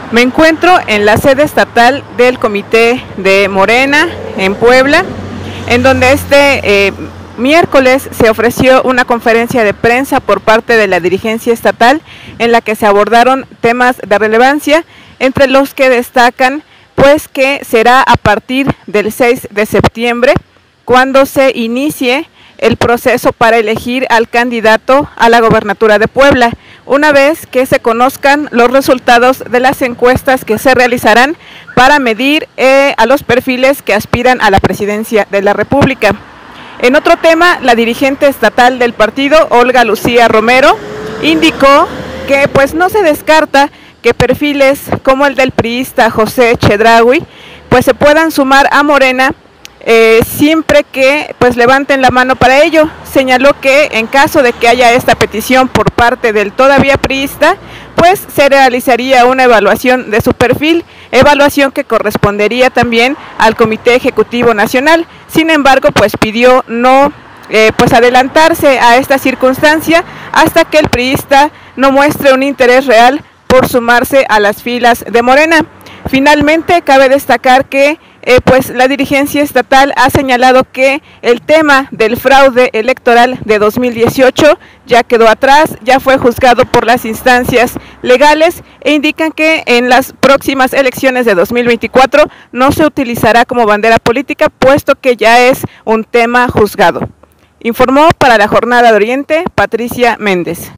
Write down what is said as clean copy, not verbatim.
Me encuentro en la sede estatal del Comité de Morena en Puebla, en donde este miércoles se ofreció una conferencia de prensa por parte de la dirigencia estatal en la que se abordaron temas de relevancia, entre los que destacan pues que será a partir del 6 de septiembre cuando se inicie el proceso para elegir al candidato a la gobernatura de Puebla, una vez que se conozcan los resultados de las encuestas que se realizarán para medir a los perfiles que aspiran a la presidencia de la República. En otro tema, la dirigente estatal del partido, Olga Lucía Romero, indicó que pues no se descarta que perfiles como el del priista José Chedraui pues se puedan sumar a Morena siempre que pues levanten la mano para ello. Señaló que en caso de que haya esta petición por parte del todavía priista, pues se realizaría una evaluación de su perfil, evaluación que correspondería también al Comité Ejecutivo Nacional. Sin embargo, pues pidió no pues adelantarse a esta circunstancia hasta que el priista no muestre un interés real por sumarse a las filas de Morena. Finalmente, cabe destacar que pues la dirigencia estatal ha señalado que el tema del fraude electoral de 2018 ya quedó atrás, ya fue juzgado por las instancias legales e indican que en las próximas elecciones de 2024 no se utilizará como bandera política, puesto que ya es un tema juzgado. Informó para la Jornada de Oriente Patricia Méndez.